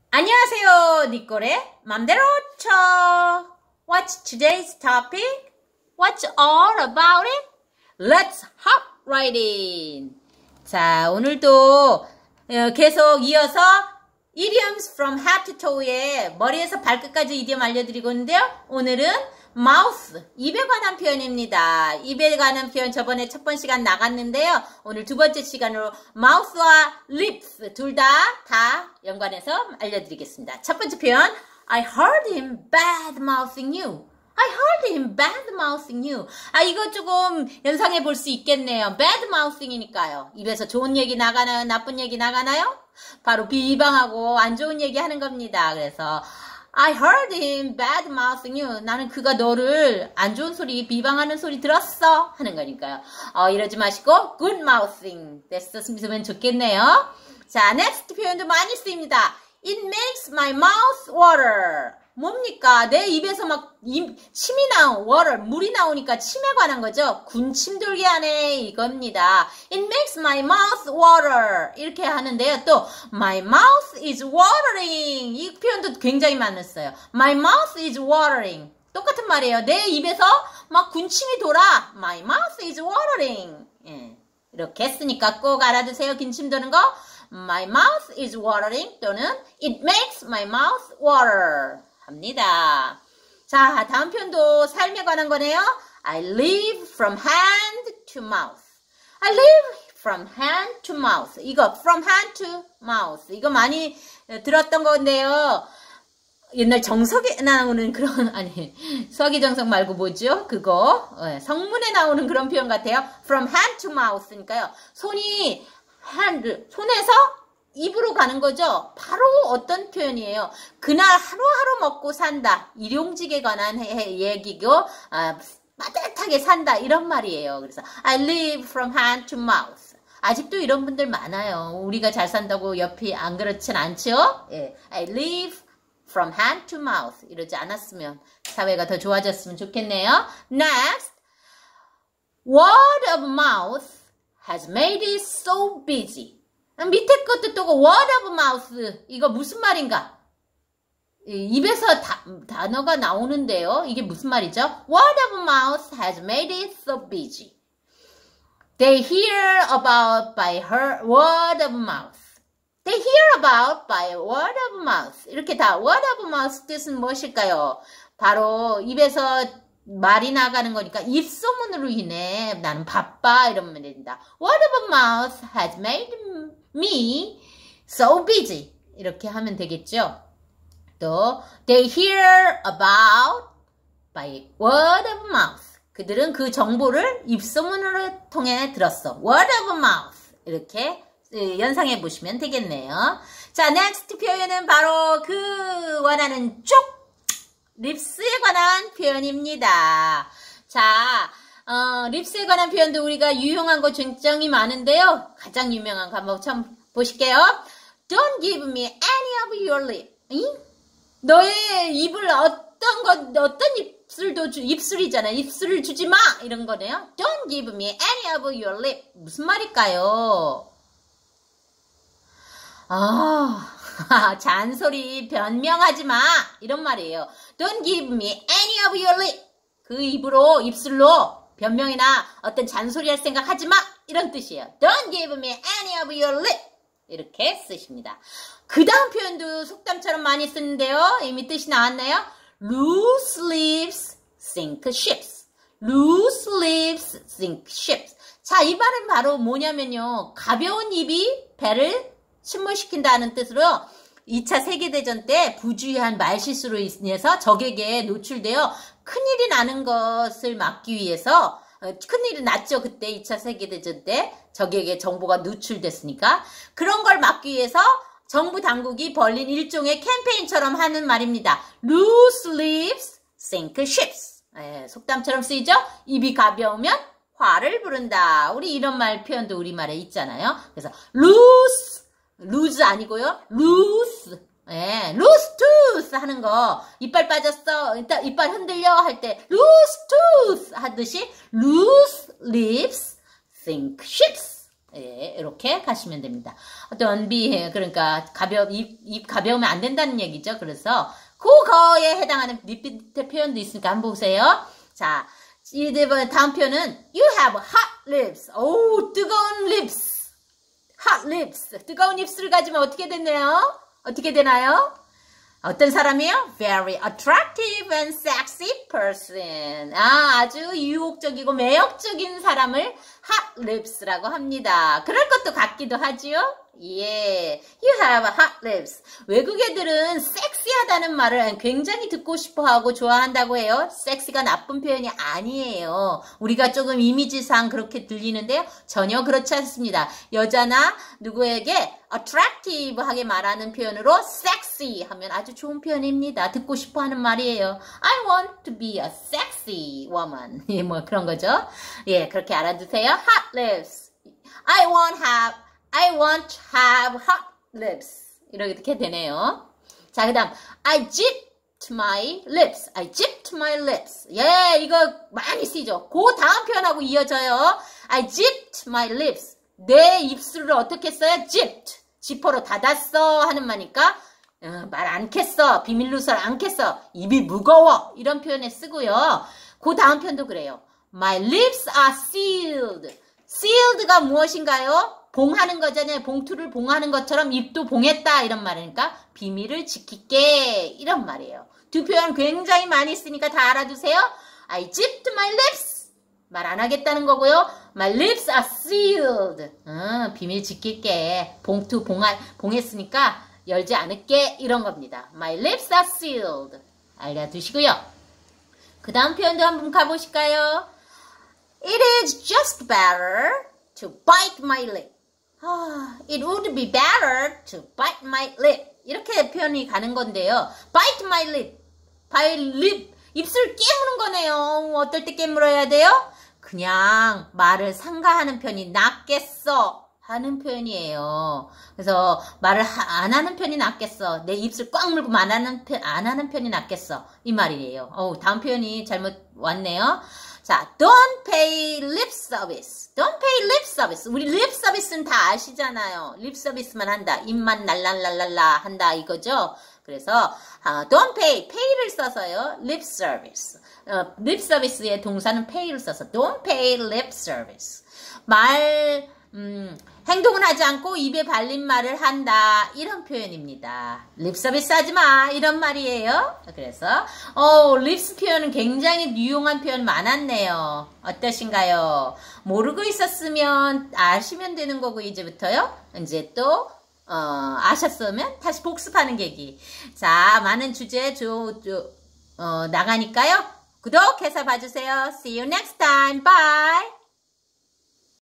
안녕하세요. 니꼴의 맘대로 쳐. What's today's topic? What's all about it? Let's hop right in. 자, 오늘도 계속 이어서 idioms from head to toe의 머리에서 발끝까지 이디엄 알려드리고 있는데요. 오늘은 mouth, 입에 관한 표현입니다. 입에 관한 표현 저번에 첫 번 시간 나갔는데요. 오늘 두 번째 시간으로 mouth와 lips 둘 다 연관해서 알려드리겠습니다. 첫 번째 표현, I heard him bad-mouthing you. I heard him bad-mouthing you. 이거 조금 연상해 볼 수 있겠네요. bad-mouthing이니까요. 입에서 좋은 얘기 나가나요? 나쁜 얘기 나가나요? 바로 비방하고 안 좋은 얘기 하는 겁니다. 그래서 I heard him bad-mouthing you. 나는 그가 너를 안 좋은 소리, 비방하는 소리 들었어. 하는 거니까요. 이러지 마시고 good-mouthing 됐었으면 좋겠네요. 자, next 표현도 많이 쓰입니다. It makes my mouth water. 뭡니까? 내 입에서 막 침이 water, 물이 나오니까 침에 관한 거죠. 군침 돌게 하네 이겁니다. It makes my mouth water. 이렇게 하는데요. 또 my mouth is watering. 이 표현도 굉장히 많았어요. My mouth is watering. 똑같은 말이에요. 내 입에서 막 군침이 돌아. My mouth is watering. 예. 이렇게 했으니까 꼭 알아두세요. 군침 도는 거. My mouth is watering 또는 It makes my mouth water. 합니다. 자, 다음 표현도 삶에 관한 거네요. I live from hand to mouth. I live from hand to mouth. 이거 from hand to mouth. 이거 많이 들었던 건데요. 옛날 정석에 나오는 그런 서기정석 말고 뭐죠? 그거 성문에 나오는 그런 표현 같아요. From hand to mouth니까요. 손이 손에서 입으로 가는 거죠. 바로 어떤 표현이에요. 그날 하루하루 먹고 산다. 일용직에 관한 얘기고 빠듯하게 산다. 이런 말이에요. 그래서 I live from hand to mouth. 아직도 이런 분들 많아요. 우리가 잘 산다고 옆이 안 그렇진 않죠? 예. I live from hand to mouth. 이러지 않았으면 사회가 더 좋아졌으면 좋겠네요. Next. Word of mouth has made it so busy. 밑에 것도 또 word of mouth 이거 무슨 말인가? 입에서 단어가 나오는데요. 이게 무슨 말이죠? Word of mouth has made it so busy. They hear about by her word of mouth. They hear about by word of mouth. 이렇게 다 word of mouth 뜻은 무엇일까요? 바로 입에서 말이 나가는 거니까 입소문으로 인해 나는 바빠 이러면 된다. Word of mouth has made me so busy. 이렇게 하면 되겠죠. 또 they hear about by word of mouth. 그들은 그 정보를 입소문으로 통해 들었어. Word of mouth. 이렇게 연상해 보시면 되겠네요. 자, next 표현은 바로 그 원하는 쪽 립스에 관한 표현입니다. 자, 립스에 관한 표현도 우리가 유용한 거 굉장히 많은데요. 가장 유명한 거 한번 처음 보실게요. Don't give me any of your lip. 너의 입을 어떤 입술이잖아. 입술을 주지 마. 이런 거네요. Don't give me any of your lip. 무슨 말일까요? 잔소리 변명하지 마 이런 말이에요. Don't give me any of your lip. 그 입술로 변명이나 어떤 잔소리 할 생각 하지 마 이런 뜻이에요. Don't give me any of your lip. 이렇게 쓰십니다. 그 다음 표현도 속담처럼 많이 쓰는데요. 이미 뜻이 나왔나요? Loose lips sink ships. Loose lips sink ships. 자, 이 말은 바로 뭐냐면요. 가벼운 입이 배를 침몰시킨다는 뜻으로 2차 세계대전 때 부주의한 말실수로 인해서 적에게 노출되어 큰일이 나는 것을 막기 위해서 큰일이 났죠. 그때 2차 세계대전 때 적에게 정보가 노출됐으니까 그런 걸 막기 위해서 정부 당국이 벌린 일종의 캠페인처럼 하는 말입니다. Loose lips sink ships. 속담처럼 쓰이죠. 입이 가벼우면 화를 부른다. 우리 이런 말 표현도 우리말에 있잖아요. 그래서 lose 아니고요. loose. loose tooth 하는 거. 이빨 빠졌어. 이빨 흔들려 할 때 loose tooth 하듯이 loose lips sink ships. 예, 이렇게 가시면 됩니다. don't be, 그러니까 입 가벼우면 안 된다는 얘기죠. 그래서 그거에 해당하는 밑에 표현도 있으니까 한번 보세요. 자, 다음 표현은 you have hot lips. 오, 뜨거운 lips. hot lips. 뜨거운 입술을 가지면 어떻게 되나요? 어떻게 되나요? 어떤 사람이요? Very attractive and sexy person. 아주 유혹적이고 매력적인 사람을 hot lips라고 합니다. 그럴 것도 같기도 하지요? 예, you have hot lips. 외국 애들은 섹시하다는 말을 굉장히 듣고 싶어하고 좋아한다고 해요. 섹시가 나쁜 표현이 아니에요. 우리가 조금 이미지상 그렇게 들리는데요. 전혀 그렇지 않습니다. 여자나 누구에게 attractive하게 말하는 표현으로 sexy 하면 아주 좋은 표현입니다. 듣고 싶어하는 말이에요. I want to be a sexy woman. 예, 뭐 그런 거죠. 예, 그렇게 알아두세요. hot lips. I want to have hot lips. 이렇게 되네요. 자, 그 다음 I zipped my lips. I zipped my lips. 예, 이거 많이 쓰이죠. 그 다음 표현하고 이어져요. I zipped my lips. 내 입술을 어떻게 했어요? zipped. 지퍼로 닫았어 하는 말이니까 말 안 캤어. 비밀 누설 안 캤어. 입이 무거워. 이런 표현에 쓰고요. 그 다음 표현도 그래요. My lips are sealed. sealed가 무엇인가요? 봉하는 거잖아요. 봉투를 봉하는 것처럼 입도 봉했다 이런 말이니까 비밀을 지킬게 이런 말이에요. 두 표현 굉장히 많이 쓰니까 다 알아두세요. I zipped my lips. 말 안 하겠다는 거고요. My lips are sealed. 비밀 지킬게. 봉투 봉했으니까 열지 않을게 이런 겁니다. My lips are sealed. 알아두시고요. 그 다음 표현도 한번 가보실까요? It is just better to bite my lip. It would be better to bite my lip. 이렇게 표현이 가는 건데요. Bite my lip. 입술 깨무는 거네요. 어떨 때 깨물어야 돼요? 그냥 말을 삼가하는 편이 낫겠어 하는 표현이에요. 그래서 말을 안 하는 편이 낫겠어. 내 입술 꽉 물고 안 하는 편이 낫겠어. 이 말이에요. 다음 표현이 잘못 왔네요. 자, don't pay lip service. Don't pay lip service. 우리 lip service는 다 아시잖아요. lip service만 한다. 입만 날랄랄랄라 한다 이거죠. 그래서 don't pay를 써서요. lip service. lip service의 동사는 pay를 써서 don't pay lip service. 행동은 하지 않고 입에 발린 말을 한다. 이런 표현입니다. lip service 하지 마. 이런 말이에요. 그래서 lips 표현은 굉장히 유용한 표현 많았네요. 어떠신가요? 모르고 있었으면 아시면 되는 거고 이제부터요. 이제 또 아셨으면 다시 복습하는 계기. 자, 많은 주제 나가니까요. 구독해서 봐주세요. See you next time. Bye.